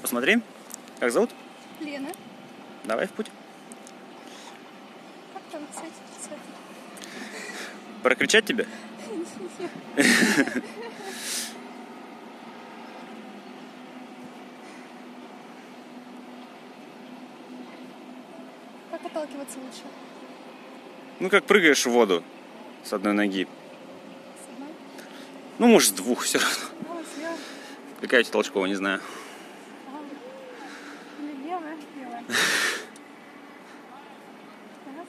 посмотри. Как зовут? Лена. Давай в путь. Как там, кстати, рецепт? Прокричать тебе? Как отталкиваться лучше? Ну, как прыгаешь в воду с одной ноги. С одной? Ну, может, с двух все равно. Правая, слева. Какая у тебя толчкова, не знаю. Или левая? Левая. Раз.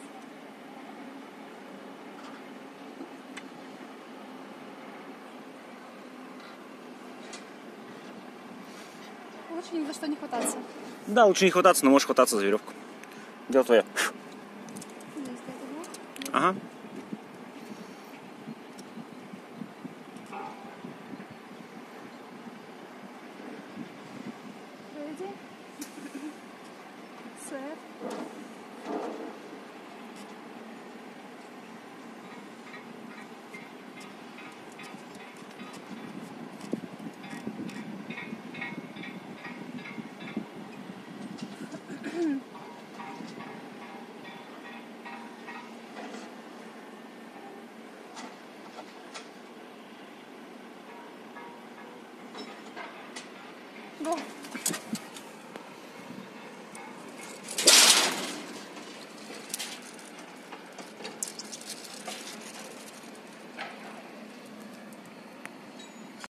Лучше ни за что не хвататься. Да, лучше не хвататься, но можешь хвататься за веревку. Дело твое. Здесь где-то, да? Ага. Впереди.